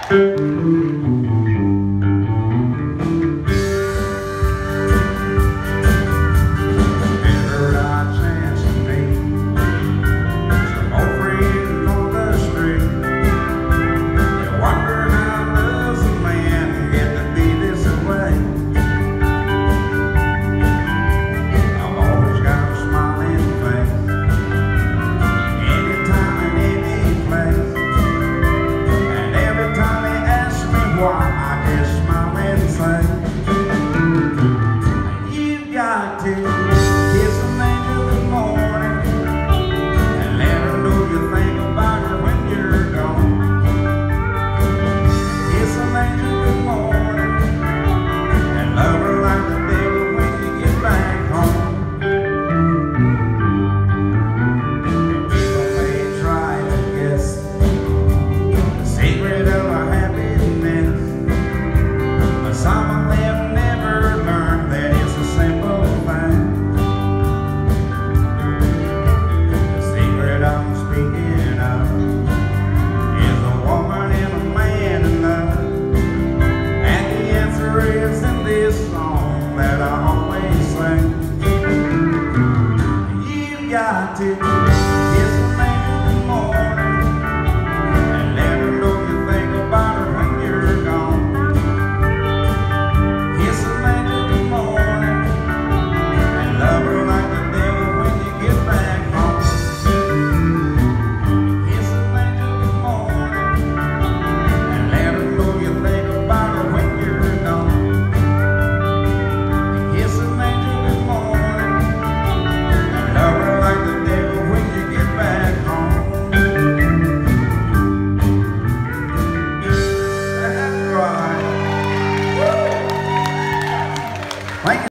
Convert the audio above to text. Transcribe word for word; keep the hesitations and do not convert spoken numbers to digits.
got to kiss a man in the morning and let her know you think about her when you're gone. Kiss a man in the morning and love her like the devil when you get back home. Kiss a man in the morning and let her know you think about her when you're gone. Kiss a man in the morning and love her like the devil when you get back home. That's right. Woo! Thank you.